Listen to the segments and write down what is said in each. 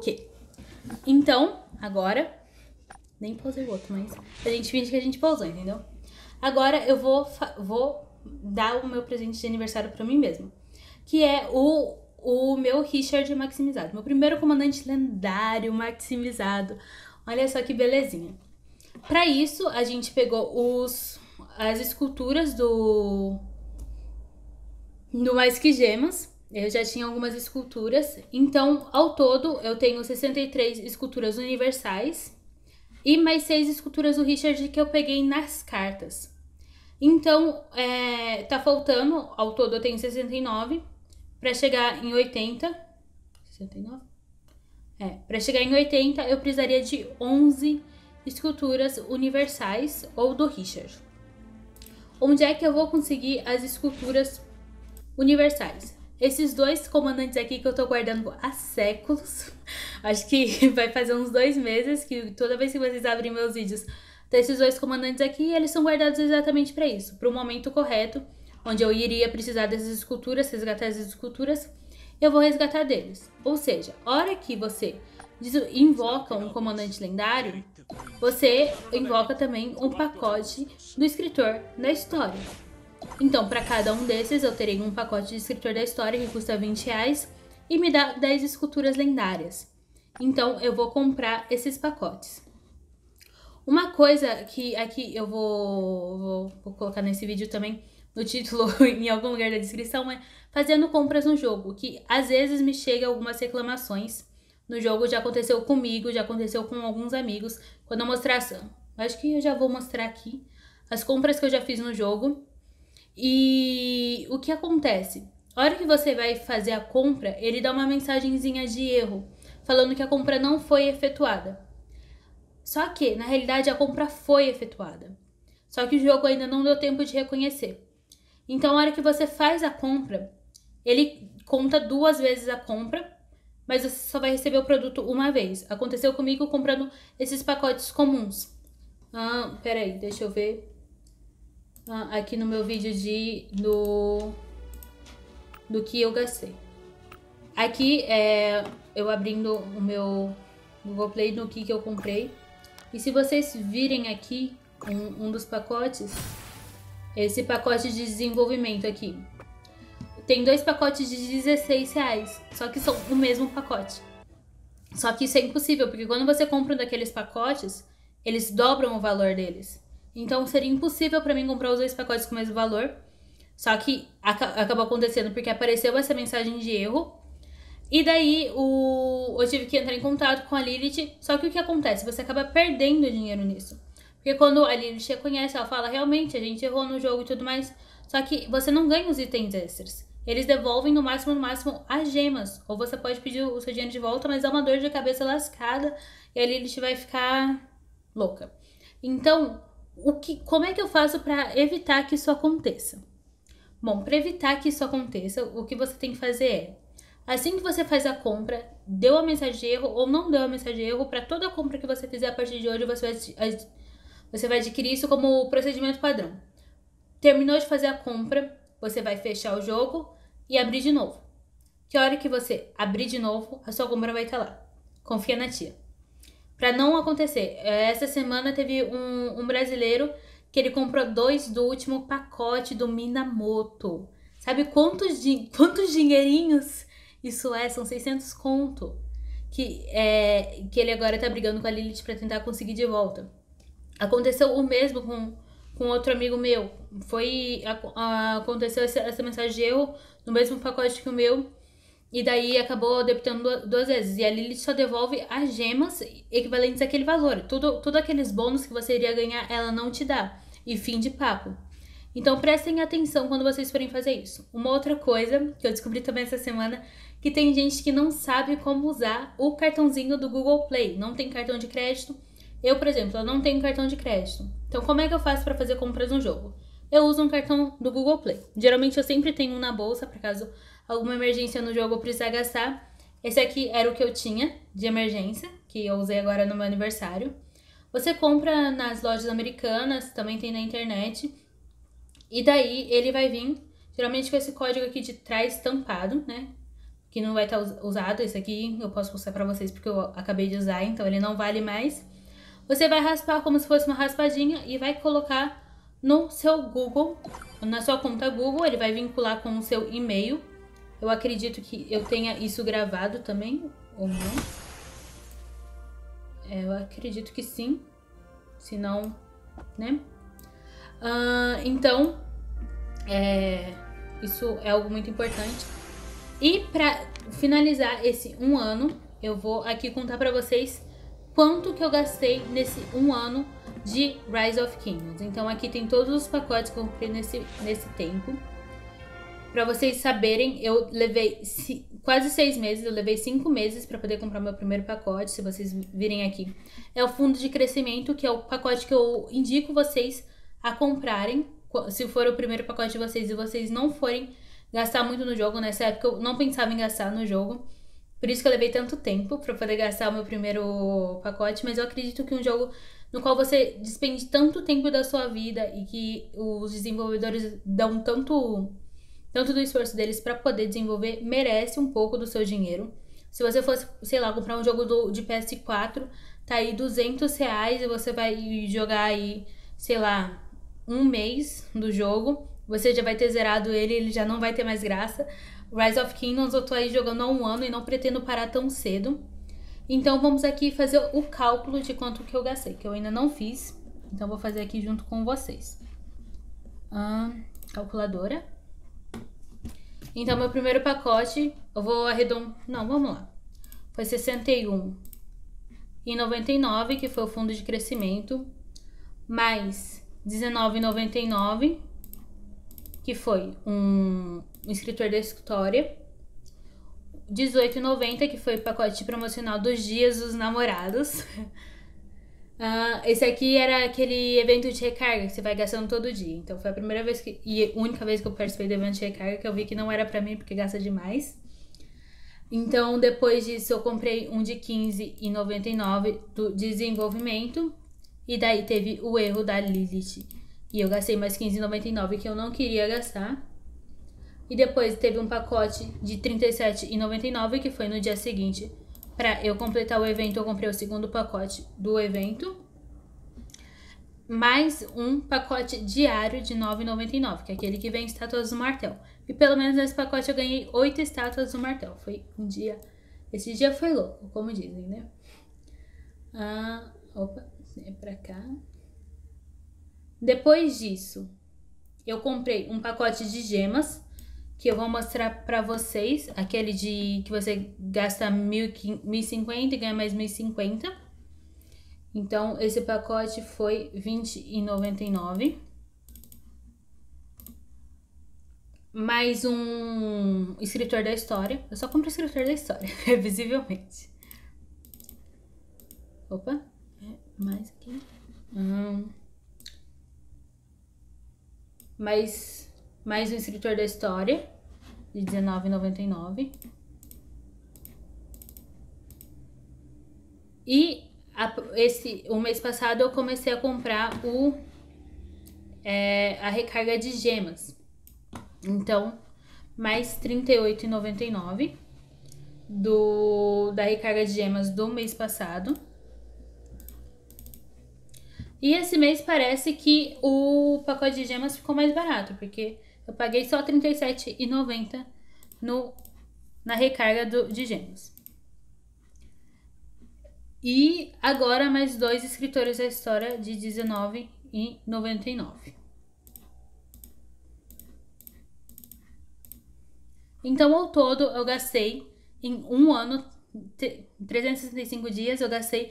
Ok. Então, agora... Nem pausei o outro, mas a gente finge que a gente pausou, entendeu? Agora eu vou dar o meu presente de aniversário pra mim mesma. Que é o meu Richard maximizado. Meu primeiro comandante lendário maximizado. Olha só que belezinha. Pra isso, a gente pegou as esculturas do Mais Que Gemas. Eu já tinha algumas esculturas. Então, ao todo, eu tenho 63 esculturas universais. E mais 6 esculturas do Richard que eu peguei nas cartas. Então, tá faltando, ao todo eu tenho 69. Pra chegar em 80... 69? Pra chegar em 80 eu precisaria de 11 esculturas universais ou do Richard. Onde é que eu vou conseguir as esculturas universais? Esses dois comandantes aqui que eu tô guardando há séculos. Acho que vai fazer uns 2 meses que toda vez que vocês abrem meus vídeos, tem esses dois comandantes aqui e eles são guardados exatamente para isso. Para o momento correto, onde eu iria precisar dessas esculturas, resgatar essas esculturas, eu vou resgatar deles. Ou seja, a hora que você invoca um comandante lendário, você invoca também um pacote do escritor da história. Então, para cada um desses, eu terei um pacote de escritor da história que custa R$20 e me dá 10 esculturas lendárias. Então, eu vou comprar esses pacotes. Uma coisa que aqui eu vou colocar nesse vídeo também, no título, em algum lugar da descrição, é fazendo compras no jogo, que às vezes me chega algumas reclamações no jogo, já aconteceu comigo, já aconteceu com alguns amigos. Quando eu mostrar, acho que eu já vou mostrar aqui as compras que eu já fiz no jogo. E o que acontece? A hora que você vai fazer a compra, ele dá uma mensagenzinha de erro, falando que a compra não foi efetuada. Só que, na realidade, a compra foi efetuada. Só que o jogo ainda não deu tempo de reconhecer. Então, a hora que você faz a compra, ele conta 2 vezes a compra, mas você só vai receber o produto uma vez. Aconteceu comigo comprando esses pacotes comuns. Peraí, deixa eu ver. Aqui no meu vídeo do que eu gastei. Aqui eu abrindo o meu Google Play no que eu comprei. E se vocês virem aqui um dos pacotes, esse pacote de desenvolvimento aqui, tem 2 pacotes de R$16, só que são o mesmo pacote. Só que isso é impossível, porque quando você compra um daqueles pacotes, eles dobram o valor deles. Então seria impossível pra mim comprar os 2 pacotes com o mesmo valor. Só que acabou acontecendo porque apareceu essa mensagem de erro. E daí eu tive que entrar em contato com a Lilith. Só que o que acontece? Você acaba perdendo dinheiro nisso. Porque quando a Lilith reconhece, ela fala, realmente, a gente errou no jogo e tudo mais. Só que você não ganha os itens extras. Eles devolvem no máximo as gemas. Ou você pode pedir o seu dinheiro de volta, mas dá uma dor de cabeça lascada. E a Lilith vai ficar louca. Então, como é que eu faço para evitar que isso aconteça? Bom, para evitar que isso aconteça, o que você tem que fazer é, assim que você faz a compra, deu a mensagem de erro ou não deu a mensagem de erro, para toda compra que você fizer a partir de hoje, você vai adquirir isso como procedimento padrão. Terminou de fazer a compra, você vai fechar o jogo e abrir de novo. Que hora que você abrir de novo, a sua compra vai estar lá. Confia na tia. Pra não acontecer, essa semana teve um brasileiro que ele comprou 2 do último pacote do Minamoto. Sabe quantos dinheirinhos isso é? São 600 conto. Que ele agora tá brigando com a Lilith pra tentar conseguir de volta. Aconteceu o mesmo com outro amigo meu. Aconteceu essa mensagem de erro no mesmo pacote que o meu. E daí acabou debitando 2 vezes. E a Lilith só devolve as gemas equivalentes àquele valor. Tudo aqueles bônus que você iria ganhar, ela não te dá. E fim de papo. Então prestem atenção quando vocês forem fazer isso. Uma outra coisa que eu descobri também essa semana, que tem gente que não sabe como usar o cartãozinho do Google Play. Não tem cartão de crédito. Eu, por exemplo, eu não tenho cartão de crédito. Então como é que eu faço para fazer compras no jogo? Eu uso um cartão do Google Play. Geralmente eu sempre tenho um na bolsa, por caso alguma emergência no jogo eu precisar gastar. Esse aqui era o que eu tinha de emergência, que eu usei agora no meu aniversário. Você compra nas lojas americanas, também tem na internet. E daí ele vai vir, geralmente com esse código aqui de trás estampado, né? que não vai estar usado. Esse aqui eu posso mostrar pra vocês porque eu acabei de usar, então ele não vale mais. Você vai raspar como se fosse uma raspadinha e vai colocar no seu Google, na sua conta Google. Ele vai vincular com o seu e-mail. Eu acredito que eu tenha isso gravado também, ou não. Eu acredito que sim. Se não, né? Então, isso é algo muito importante. E pra finalizar esse 1 ano, eu vou aqui contar pra vocês quanto que eu gastei nesse 1 ano de Rise of Kingdoms. Então aqui tem todos os pacotes que eu comprei nesse tempo. Pra vocês saberem, eu levei quase 6 meses, eu levei 5 meses pra poder comprar meu primeiro pacote. Se vocês virem aqui, é o fundo de crescimento, que é o pacote que eu indico vocês a comprarem. Se for o primeiro pacote de vocês e vocês não forem gastar muito no jogo. Nessa época eu não pensava em gastar no jogo, por isso que eu levei tanto tempo pra poder gastar o meu primeiro pacote. Mas eu acredito que um jogo no qual você despende tanto tempo da sua vida e que os desenvolvedores dão tanto do esforço deles pra poder desenvolver, merece um pouco do seu dinheiro. Se você fosse, sei lá, comprar um jogo de PS4, tá aí R$200 e você vai jogar aí, sei lá, 1 mês do jogo, você já vai ter zerado ele já não vai ter mais graça. Rise of Kingdoms eu tô aí jogando há 1 ano e não pretendo parar tão cedo. Então vamos aqui fazer o cálculo de quanto que eu gastei, que eu ainda não fiz. Então vou fazer aqui junto com vocês. Calculadora. Então meu primeiro pacote, eu vou arredondar... Não, vamos lá. Foi R$61,99, que foi o fundo de crescimento. Mais R$19,99, que foi um escritor da história. R$18,90, que foi o pacote promocional dos Dias dos Namorados. Esse aqui era aquele evento de recarga que você vai gastando todo dia. Então foi a primeira vez e única vez que eu participei do evento de recarga que eu vi que não era pra mim, porque gasta demais. Então depois disso eu comprei um de R$15,99 do desenvolvimento. E daí teve o erro da Lilith. E eu gastei mais R$15,99 que eu não queria gastar. E depois teve um pacote de R$37,99 que foi no dia seguinte. Pra eu completar o evento, eu comprei o segundo pacote do evento. Mais um pacote diário de R$9,99, que é aquele que vem estátuas do martelo. E pelo menos nesse pacote eu ganhei 8 estátuas do martelo. Foi um dia... Esse dia foi louco, como dizem, né? Opa, é pra cá. Depois disso, eu comprei um pacote de gemas, que eu vou mostrar pra vocês, aquele que você gasta 1.050 e ganha mais 1.050. Então, esse pacote foi R$20,99. Mais um escritor da história. Eu só compro escritor da história, visivelmente. Opa, mais aqui. Mais um escritor da história, de R$19,99. E o mês passado eu comecei a comprar a recarga de gemas. Então, mais R$38,99 da recarga de gemas do mês passado. E esse mês parece que o pacote de gemas ficou mais barato, porque eu paguei só R$37,90 na recarga de gemas. E agora mais 2 escritores da história de R$19,99. Então, ao todo, eu gastei em 1 ano, 365 dias, eu gastei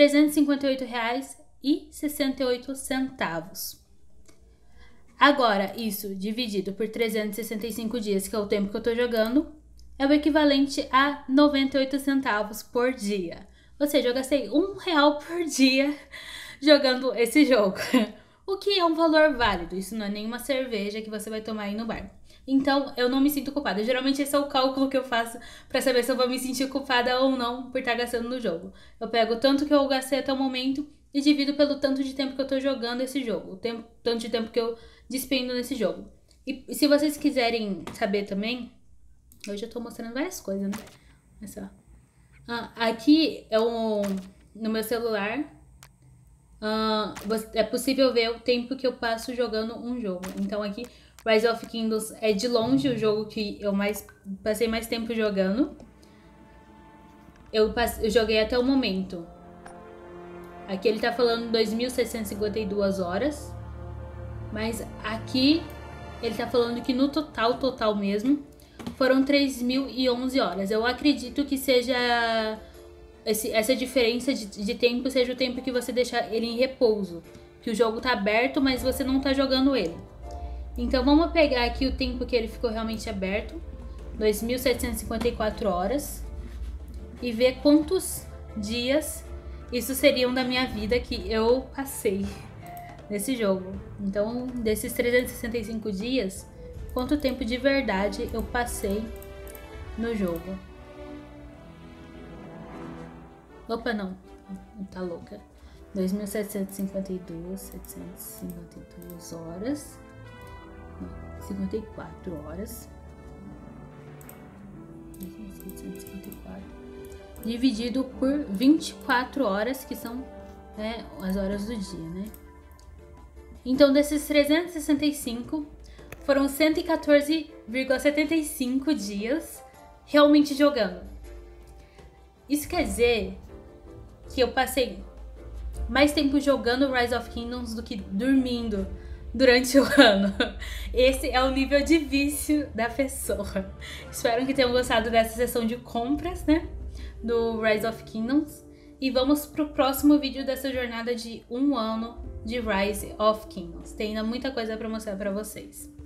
R$358,68. Agora, isso dividido por 365 dias, que é o tempo que eu tô jogando, é o equivalente a 98 centavos por dia. Ou seja, eu gastei R$1 por dia jogando esse jogo. O que é um valor válido. Isso não é nenhuma cerveja que você vai tomar aí no bar. Então, eu não me sinto culpada. Geralmente esse é o cálculo que eu faço pra saber se eu vou me sentir culpada ou não por estar gastando no jogo. Eu pego o tanto que eu gastei até o momento e divido pelo tanto de tempo que eu tô jogando esse jogo. Tanto de tempo que eu despendo nesse jogo. E se vocês quiserem saber também, Hoje eu tô mostrando várias coisas, né? Olha só. Aqui é no meu celular. É possível ver o tempo que eu passo jogando um jogo. Então aqui, Rise of Kingdoms é de longe o jogo que eu passei mais tempo jogando. Eu joguei até o momento. Aqui ele tá falando 2.652 horas. Mas aqui ele tá falando que no total mesmo, foram 3.011 horas. Eu acredito que seja essa diferença de tempo seja o tempo que você deixa ele em repouso. Que o jogo tá aberto, mas você não tá jogando ele. Então vamos pegar aqui o tempo que ele ficou realmente aberto. 2.754 horas. E ver quantos dias isso seriam da minha vida que eu passei nesse jogo. Então, desses 365 dias, quanto tempo de verdade eu passei no jogo? Opa, não. Tá louca. 2.752 horas. Não, 54 horas. 2.754. Dividido por 24 horas, que são as horas do dia, né? Então, desses 365, foram 114,75 dias realmente jogando. Isso quer dizer que eu passei mais tempo jogando Rise of Kingdoms do que dormindo durante o ano. Esse é o nível de vício da pessoa. Espero que tenham gostado dessa sessão de compras, né? Do Rise of Kingdoms. E vamos pro próximo vídeo dessa jornada de um ano de Rise of Kingdoms. Tem ainda muita coisa para mostrar para vocês.